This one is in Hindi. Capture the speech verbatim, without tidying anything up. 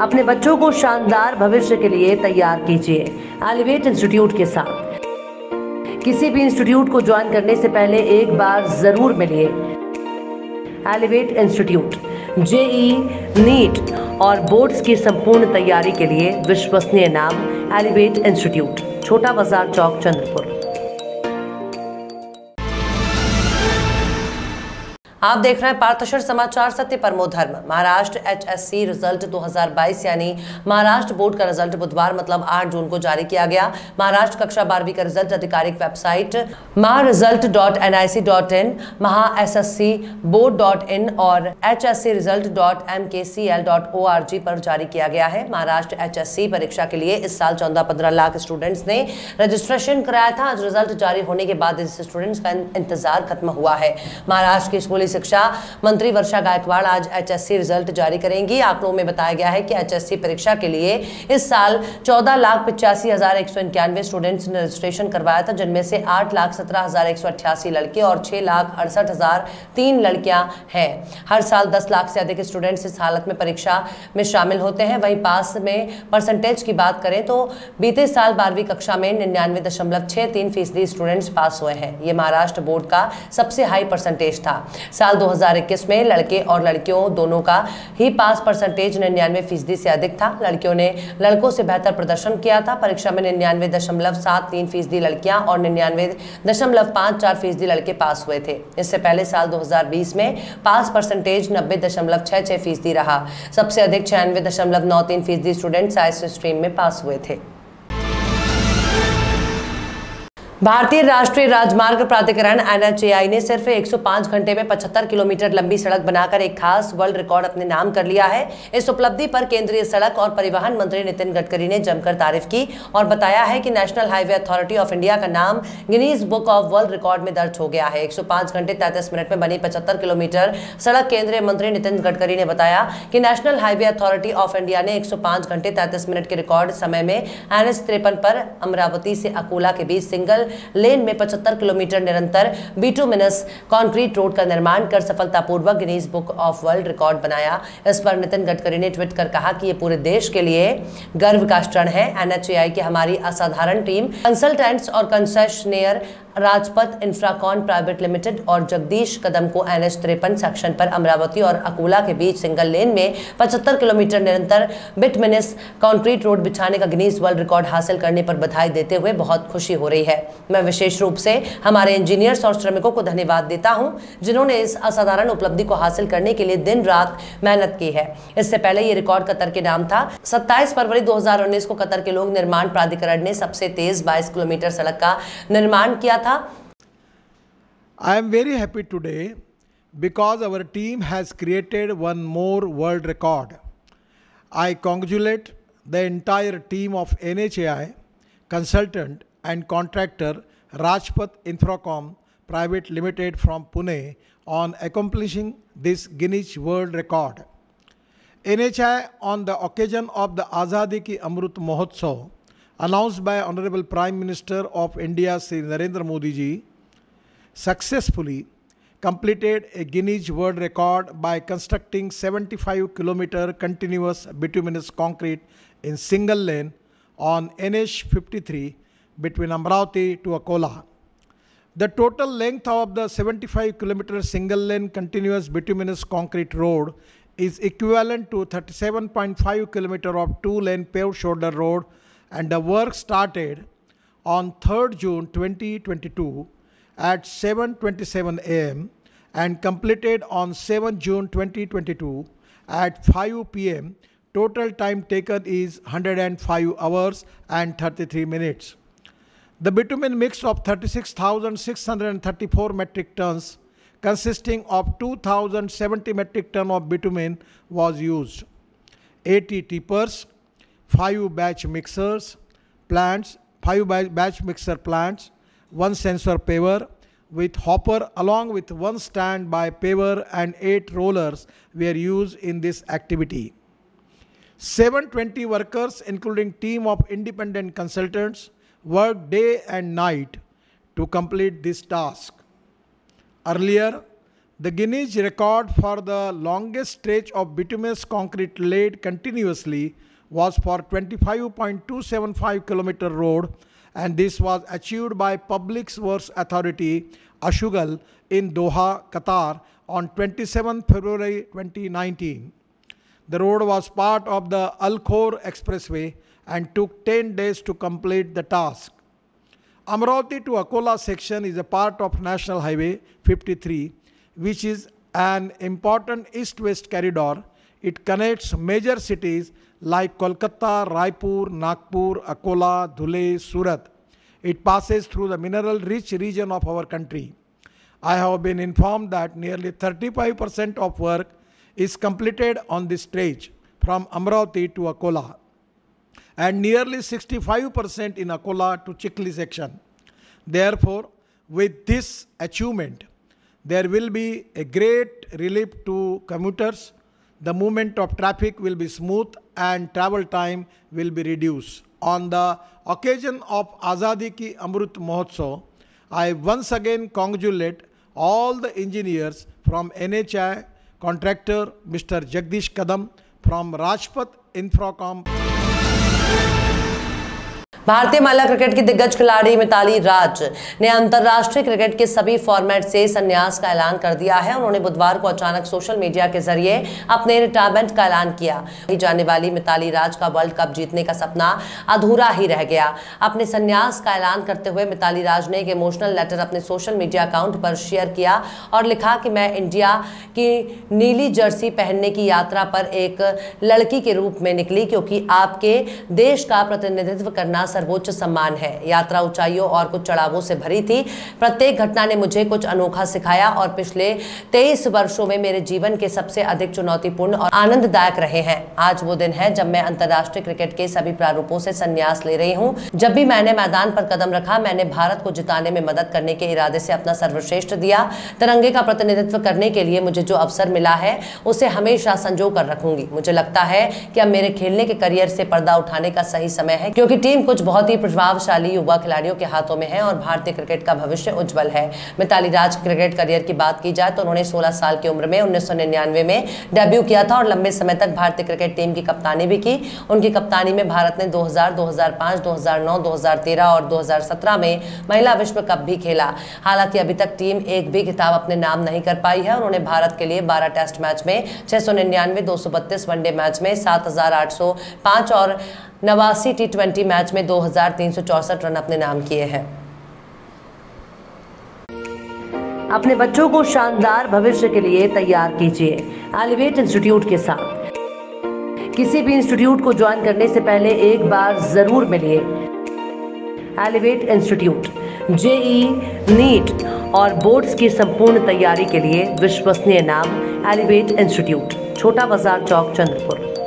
अपने बच्चों को शानदार भविष्य के लिए तैयार कीजिए एलिवेट इंस्टीट्यूट के साथ। किसी भी इंस्टीट्यूट को ज्वाइन करने से पहले एक बार जरूर मिलिए। एलिवेट इंस्टीट्यूट जेई, नीट और बोर्ड्स की संपूर्ण तैयारी के लिए विश्वसनीय नाम एलिवेट इंस्टीट्यूट, छोटा बाजार चौक, चंद्रपुर। आप देख रहे हैं पार्थशर समाचार, सत्य परमो धर्म। महाराष्ट्र एचएससी रिजल्ट दो हज़ार बाईस यानी महाराष्ट्र बोर्ड का रिजल्ट बुधवार मतलब आठ जून को जारी किया गया। महाराष्ट्र कक्षा बारहवीं का रिजल्ट आधिकारिक website Maha result dot N I C dot in, Maha S S C board dot in और H S C result dot M K C L dot O R G पर जारी किया गया है। महाराष्ट्र एचएससी परीक्षा के लिए इस साल चौदह पंद्रह लाख स्टूडेंट्स ने रजिस्ट्रेशन कराया था। आज रिजल्ट जारी होने के बाद इस स्टूडेंट्स का इंतजार खत्म हुआ है। महाराष्ट्र की स्कूली शिक्षा मंत्री वर्षा गायकवाड़ आज एचएससी रिजल्ट जारी करेंगी। आंकड़ों में बताया गया है कि एचएससी परीक्षा के लिए इस साल चौदह लाख पिचासी हजार एक सौ इक्यानवे स्टूडेंट्स ने रजिस्ट्रेशन करवाया था, जिनमें से आठ लाख सत्रह हजार एक सौ अट्ठासी लड़के और छह लाख अड़सठ हजार तीन लड़कियां हैं। हर साल दस लाख से अधिक स्टूडेंट्स इस हालत में परीक्षा में शामिल होते हैं। वहीं पास में परसेंटेज की बात करें तो बीते साल बारहवीं कक्षा में निन्यानवे दशमलव छह तीन फीसदी स्टूडेंट्स पास हुए हैं। ये महाराष्ट्र बोर्ड का सबसे हाई परसेंटेज था। साल दो हज़ार इक्कीस में लड़के और लड़कियों दोनों का ही पास परसेंटेज निन्यानवे फीसदी से अधिक था। लड़कियों ने लड़कों से बेहतर प्रदर्शन किया था। परीक्षा में निन्यानवे दशमलव सात तीन फीसदी लड़कियां और निन्यानवे दशमलव पाँच चार फीसदी लड़के पास हुए थे। इससे पहले साल दो हज़ार बीस में पास परसेंटेज नब्बे दशमलव छह छह फीसदी रहा। सबसे अधिक छियानवे दशमलव नौ तीन फीसदी स्टूडेंट साइंस स्ट्रीम में पास हुए थे। भारतीय राष्ट्रीय राजमार्ग प्राधिकरण एन एच ए आई ने सिर्फ एक सौ पाँच घंटे में पचहत्तर किलोमीटर लंबी सड़क बनाकर एक खास वर्ल्ड रिकॉर्ड अपने नाम कर लिया है। इस उपलब्धि पर केंद्रीय सड़क और परिवहन मंत्री नितिन गडकरी ने जमकर तारीफ की और बताया है कि national highway authority of India का नाम Guinness book of world record में दर्ज हो गया है। एक सौ पाँच घंटे तैंतीस मिनट में बनी पचहत्तर किलोमीटर सड़क केंद्रीय मंत्री नितिन गडकरी ने बताया कि national highway authority of India ने एक सौ पाँच घंटे तैंतीस मिनट के रिकॉर्ड समय में एन एच तिरपन पर अमरावती से अकोला के बीच सिंगल लेन में पचहत्तर किलोमीटर निरंतर बिटुमिनस कंक्रीट रोड का निर्माण कर सफलतापूर्वक Guinness book of world record बनाया। इस पर नितिन गडकरी ने ट्वीट कर कहा कि ये पूरे देश के लिए गर्व का क्षण है। एन एच ए आई की हमारी असाधारण टीम, कंसल्टेंट्स और concessionaire Rajpath Infracon private limited और जगदीश कदम को एन एच तिरपन सेक्शन पर अमरावती और अकोला के बीच सिंगल लेन में पचहत्तर किलोमीटर निरंतर बिटुमिनस कंक्रीट रोड बिछाने का गिनीज वर्ल्ड रिकॉर्ड हासिल करने पर बधाई देते हुए बहुत खुशी हो रही है। मैं विशेष रूप से हमारे इंजीनियर्स और श्रमिकों को धन्यवाद देता हूं, जिन्होंने इस असाधारण उपलब्धि को हासिल करने के लिए दिन रात मेहनत की है। इससे पहले ये रिकॉर्ड कतर के नाम था। सत्ताईस फरवरी दो हज़ार उन्नीस को कतर के लोक निर्माण प्राधिकरण ने सबसे तेज बाईस किलोमीटर सड़क का निर्माण किया था। I am very happy today because our team has created one more world record. I congratulate the entire team of N H A I, consultant and contractor Rajpath Infracom Private Limited from Pune on accomplishing this Guinness World Record. N H A I on the occasion of the Azadi Ki Amrut Mahotsav announced by Honorable Prime Minister of India Shri Narendra Modi ji successfully completed a Guinness World Record by constructing seventy-five kilometer continuous bituminous concrete in single lane on N H fifty-three between Amravati to Akola. The total length of the seventy-five kilometer single lane continuous bituminous concrete road is equivalent to thirty-seven point five kilometer of two lane paved shoulder road, and the work started on third June twenty twenty-two at seven twenty-seven a m and completed on seventh June twenty twenty-two at five p m Total time taken is one hundred five hours and thirty-three minutes. The bitumen mix of thirty-six thousand six hundred thirty-four metric tons consisting of two thousand seventy metric ton of bitumen was used. eighty tippers, five batch mixers plants, five batch mixer plants, one sensor paver with hopper along with one standby paver and eight rollers were used in this activity. seven hundred twenty workers including team of independent consultants worked day and night to complete this task. Earlier, The Guinness record for the longest stretch of bituminous concrete laid continuously was for twenty-five point two seven five kilometer road, and this was achieved by Public Works Authority Ashugal in Doha, Qatar on twenty-seventh February twenty nineteen. The road was part of the Al Khor Expressway and took ten days to complete the task. Amravati to Akola section is a part of National Highway fifty-three, which is an important east-west corridor. It connects major cities like Kolkata, Raipur, Nagpur, Akola, Dhule, Surat. It passes through the mineral-rich region of our country. I have been informed that nearly thirty-five percent of work is completed on this stretch from Amravati to Akola, and nearly sixty-five percent in Akola to Chikli section. Therefore, with this achievement, there will be a great relief to commuters. The movement of traffic will be smooth and travel time will be reduced. On the occasion of Azadi Ki Amrut Mahotsav, I once again congratulate all the engineers from N H A I, contractor Mister Jagdish Kadam from Rajpath Infracom. भारतीय महिला क्रिकेट की दिग्गज खिलाड़ी मिताली राज ने अंतर्राष्ट्रीय क्रिकेट के सभी फॉर्मेट से संन्यास का ऐलान कर दिया है। उन्होंने बुधवार को अचानक सोशल मीडिया के जरिए अपने रिटायरमेंट का ऐलान किया। जाने वाली मिताली राज का वर्ल्ड कप जीतने का सपना अधूरा ही रह गया। अपने संन्यास का ऐलान करते हुए मिताली राज ने एक इमोशनल लेटर अपने सोशल मीडिया अकाउंट पर शेयर किया और लिखा कि मैं इंडिया की नीली जर्सी पहनने की यात्रा पर एक लड़की के रूप में निकली, क्योंकि आपके देश का प्रतिनिधित्व करना सर्वोच्च सम्मान है। यात्रा ऊंचाइयों और कुछ चढ़ावों से भरी थी। प्रत्येक घटना ने मुझे कुछ अनोखा सिखाया और पिछले तेईस वर्षों में मेरे जीवन के सबसे अधिक चुनौतीपूर्ण और आनंददायक रहे हैं। आज वो दिन है जब मैं अंतर्राष्ट्रीय क्रिकेट के सभी प्रारूपों से संन्यास ले रही हूं। जब भी मैंने मैदान पर कदम रखा, मैंने भारत को जिताने में मदद करने के इरादे से अपना सर्वश्रेष्ठ दिया। तिरंगे का प्रतिनिधित्व करने के लिए मुझे जो अवसर मिला है उसे हमेशा संजो कर रखूंगी। मुझे लगता है कि अब मेरे खेलने के करियर से पर्दा उठाने का सही समय है, क्योंकि टीम कुछ बहुत ही प्रभावशाली युवा खिलाड़ियों के हाथों में है और भारतीय क्रिकेट का भविष्य उज्जवल है। मिताली राज क्रिकेट करियर की बात की जाए तो उन्होंने सोलह साल की उम्र में उन्नीस सौ निन्यानवे में डेब्यू किया था और लंबे समय तक भारतीय क्रिकेट टीम की कप्तानी भी की। उनकी कप्तानी में भारत ने दो हज़ार, दो हज़ार पाँच, दो हज़ार नौ, दो हज़ार तेरह और दो हज़ार सत्रह में महिला विश्व कप भी खेला। हालांकि अभी तक टीम एक भी खिताब अपने नाम नहीं कर पाई है। उन्होंने भारत के लिए बारह टेस्ट मैच में छह सौ निन्यानवे, दो सौ बत्तीस वनडे मैच में सात हजार आठ सौ पाँच और नवासी टी ट्वेंटी मैच में दो हज़ार तीन सौ चौसठ रन अपने नाम किए हैं। अपने बच्चों को शानदार भविष्य के लिए तैयार कीजिए एलिवेट इंस्टीट्यूट के साथ। किसी भी इंस्टीट्यूट को ज्वाइन करने से पहले एक बार जरूर मिलिए। एलिवेट इंस्टीट्यूट जेई, नीट और बोर्ड्स की संपूर्ण तैयारी के लिए विश्वसनीय नाम एलिवेट इंस्टीट्यूट, छोटा बाजार चौक, चंद्रपुर।